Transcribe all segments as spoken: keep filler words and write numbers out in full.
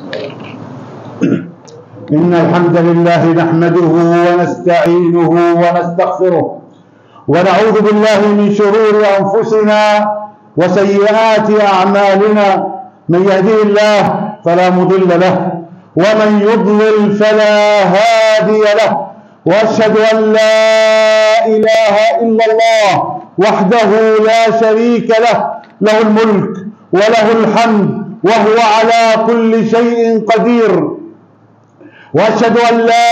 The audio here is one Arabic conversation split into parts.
إن الحمد لله نحمده ونستعينه ونستغفره ونعوذ بالله من شرور أنفسنا وسيئات أعمالنا. من يهديه الله فلا مضل له ومن يضلل فلا هادي له، وأشهد أن لا إله إلا الله وحده لا شريك له، له الملك وله الحمد وهو على كل شيء قدير. وأشهد أن لا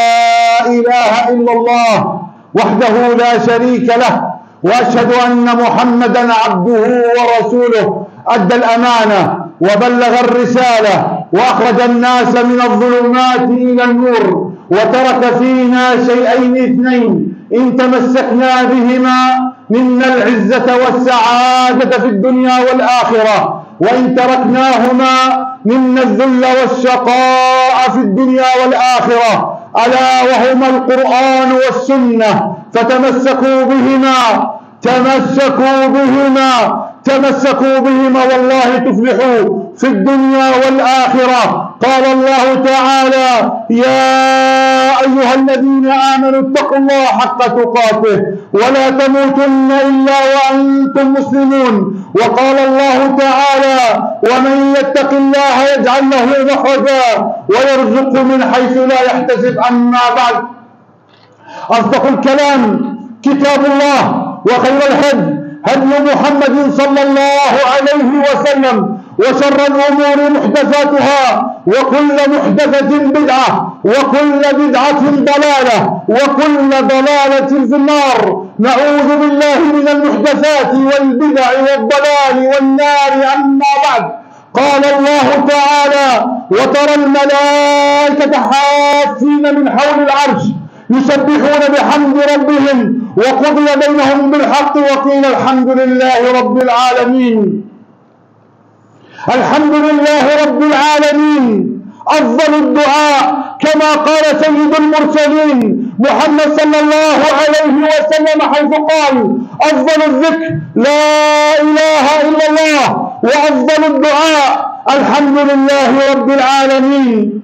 إله إلا الله وحده لا شريك له، وأشهد أن محمدا عبده ورسوله، أدى الأمانة وبلغ الرسالة وأخرج الناس من الظلمات إلى النور، وترك فينا شيئين اثنين إن تمسكنا بهما منا العزة والسعادة في الدنيا والآخرة، وإن تركناهما منا الذل والشقاء في الدنيا والآخرة، ألا وهما القرآن والسنة. فتمسكوا بهما تمسكوا بهما تمسكوا بهما والله تفلحوا في الدنيا والآخرة. قال الله تعالى: يا أيها الذين آمنوا اتقوا الله حق تقاته ولا تموتن إلا وأنتم مسلمون. وقال الله تعالى: ومن يتق الله يجعل له مخرجا ويرزقه من حيث لا يحتسب. أما بعد، أصدق الكلام كتاب الله، وخير الهدي هدي محمد صلى الله عليه وسلم، وشر الأمور محدثاتها، وكل محدثة بدعة، وكل بدعة ضلالة، وكل ضلالة في النار. نعوذ بالله من المحدثات والبدع والضلال والنار. أما بعد، قال الله تعالى: وترى الملائكة حافين من حول العرش يسبحون بحمد ربهم وقضي بينهم بالحق وقيل الحمد لله رب العالمين. الحمد لله رب العالمين أفضل الدعاء، كما قال سيد المرسلين محمد صلى الله عليه وسلم حيث قال: أفضل الذكر لا إله إلا الله، وأفضل الدعاء الحمد لله رب العالمين.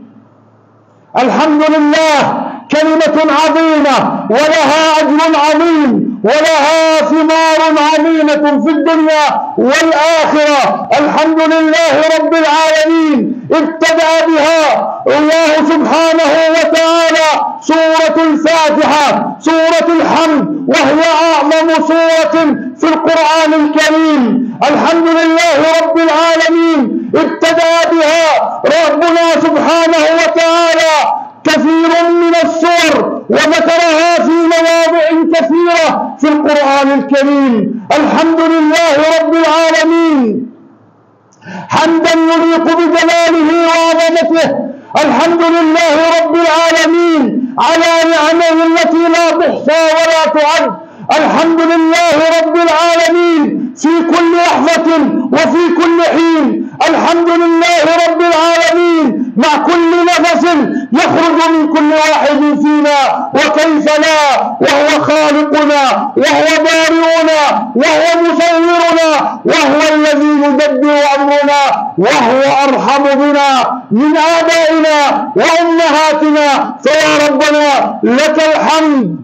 الحمد لله كلمة عظيمة ولها أجر عظيم ولها ثمار عظيمة في الدنيا والآخرة. الحمد لله رب العالمين ابتدأ بها الله سبحانه وتعالى سورة الفاتحة، سورة الحمد، وهي أعظم سورة في القرآن الكريم. الحمد لله رب العالمين ابتدأ بها ربنا سبحانه وتعالى كثير من السور، وذكرها في مواضع كثيرة في القرآن الكريم. الحمد لله رب العالمين حمدا يليق بجلاله وعظمته. الحمد لله رب العالمين على نعمه التي لا تحصى ولا تعد. الحمد لله رب العالمين في كل لحظة وفي كل حين. الحمد لله رب العالمين مع كل نفس يخرج من كل واحد فينا، وكيف لا، وهو خالقنا وهو بارئنا وهو مصورنا وهو الذي يدبر أمرنا وهو أرحم بنا من آبائنا وأمهاتنا. فيا ربنا لك الحمد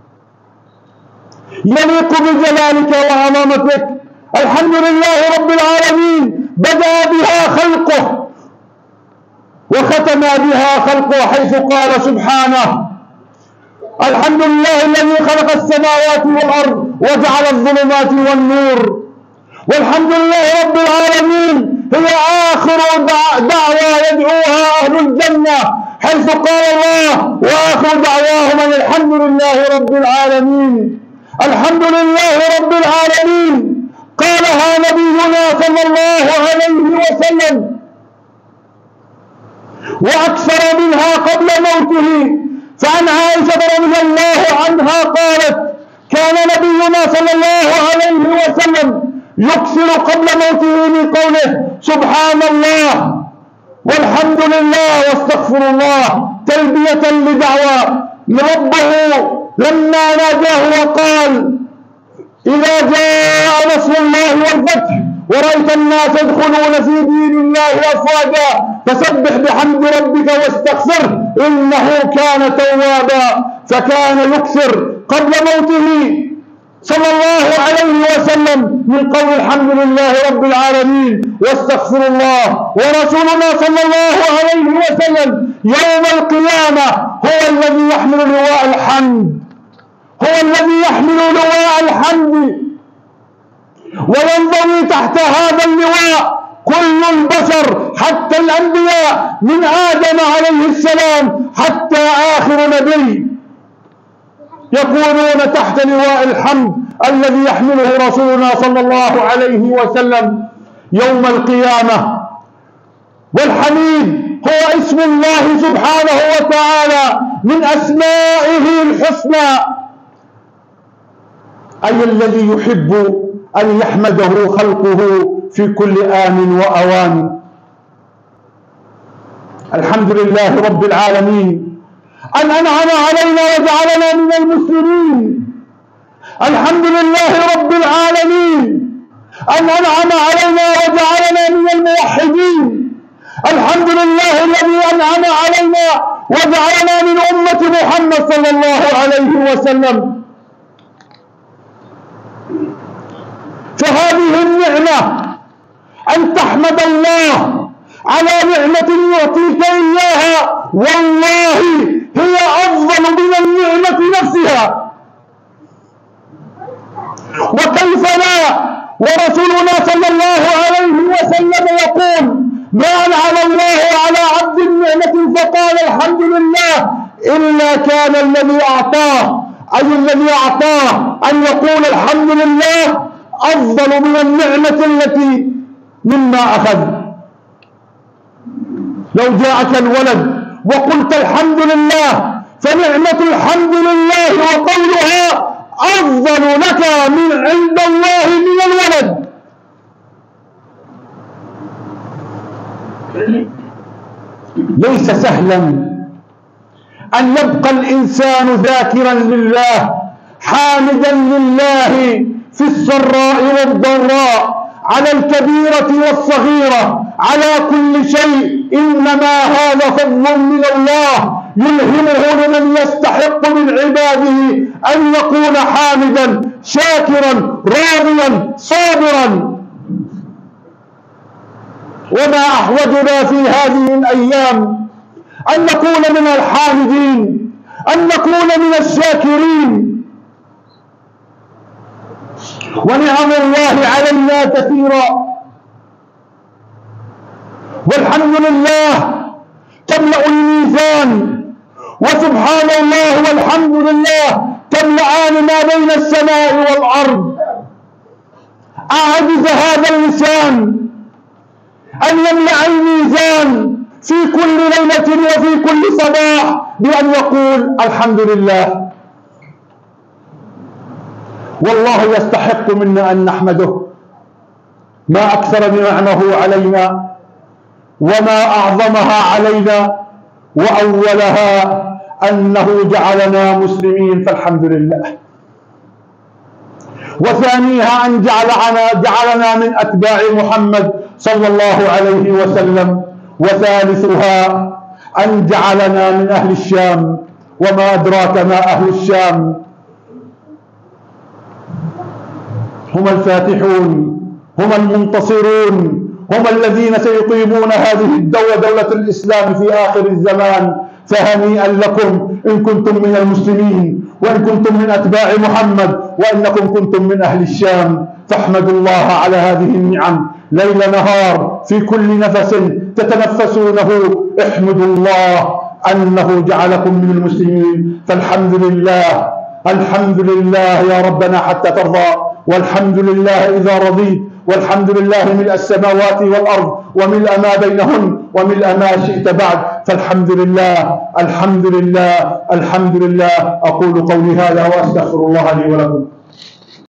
يليق بجلالك وعظمتك. الحمد لله رب العالمين بدأ بها خلقه وختم بها خلقه، حيث قال سبحانه: الحمد لله الذي خلق السماوات والأرض وجعل الظلمات والنور. والحمد لله رب العالمين هي آخر دعوة يدعوها أهل الجنة، حيث قال الله: وآخر دعواهم أن الحمد لله رب العالمين. الحمد لله رب العالمين قالها نبينا صلى الله عليه وسلم وأكثر منها قبل موته. فعن عائشة رضي الله عنها قالت: كان نبينا صلى الله عليه وسلم يكثر قبل موته من قوله: سبحان الله والحمد لله واستغفر الله، تلبية لدعوى ربه لما ناداه وقال: إذا جاء نصر الله والفتح ورأيت الناس يدخلون في دين الله أفواجا فسبح بحمد ربك واستغفره إنه كان توابا. فكان يكثر قبل موته صلى الله عليه وسلم من قول الحمد لله رب العالمين واستغفر الله. ورسولنا صلى الله عليه وسلم يوم القيامة هو الذي يحمل لواء الحمد، هو الذي يحمل لواء الحمد، وينضوي تحت هذا اللواء كل البشر حتى الأنبياء من آدم عليه السلام حتى آخر نبي يكونون تحت لواء الحمد الذي يحمله رسولنا صلى الله عليه وسلم يوم القيامة. والحميد هو اسم الله سبحانه وتعالى من أسمائه الحسنى، أي الذي يحب أن يحمده خلقه في كل آن وأوان. الحمد لله رب العالمين أن أنعم علينا وجعلنا من المسلمين. الحمد لله رب العالمين أن أنعم علينا وجعلنا من الموحدين. الحمد لله الذي أنعم علينا وجعلنا من أمة محمد صلى الله عليه وسلم. فهذه النعمة أن تحمد الله على نعمة يعطيك إياها والله هي أفضل من النعمة نفسها. وكيف لا ورسولنا صلى الله عليه وسلم يقول ما أنعم الله على عبد النعمة فقال الحمد لله إلا كان الذي أعطاه، أي الذي أعطاه أن يقول الحمد لله أفضل من النعمة التي مما أخذ. لو جاءك الولد وقلت الحمد لله فنعمة الحمد لله وقولها أفضل لك من عند الله من الولد. ليس سهلا أن يبقى الإنسان ذاكرا لله حامدا لله في السراء والضراء على الكبيرة والصغيرة على كل شيء، إنما هذا فضل من الله يلهمه لمن يستحق من عباده أن يكون حامدا شاكرا راضيا صابرا. وما أحوجنا في هذه الأيام أن نكون من الحامدين، أن نكون من الشاكرين. ونعم الله علينا كثيرا والحمد لله تملأ الميزان، وسبحان الله والحمد لله تملأان ما بين السماء والأرض. أعجز هذا اللسان أن يملأ الميزان في كل ليلة وفي كل صباح بأن يقول الحمد لله. والله يستحق منا أن نحمده. ما أكثر نعمه علينا وما أعظمها علينا، وأولها أنه جعلنا مسلمين فالحمد لله، وثانيها أن جعلنا, جعلنا من أتباع محمد صلى الله عليه وسلم، وثالثها أن جعلنا من أهل الشام. وما أدراك ما أهل الشام؟ هم الفاتحون، هم المنتصرون، هم الذين سيقيمون هذه الدولة دولة الإسلام في آخر الزمان. فهنيئا لكم إن كنتم من المسلمين، وإن كنتم من أتباع محمد، وإنكم كنتم من أهل الشام. فاحمدوا الله على هذه النعم ليل نهار في كل نفس تتنفسونه. احمدوا الله أنه جعلكم من المسلمين. فالحمد لله، الحمد لله يا ربنا حتى ترضى، والحمد لله إذا رضيت، والحمد لله ملء السماوات والأرض وملء ما بينهن وملء ما شئت بعد. فالحمد لله، الحمد لله، الحمد لله. أقول قولي هذا وأستغفر الله لي ولكم.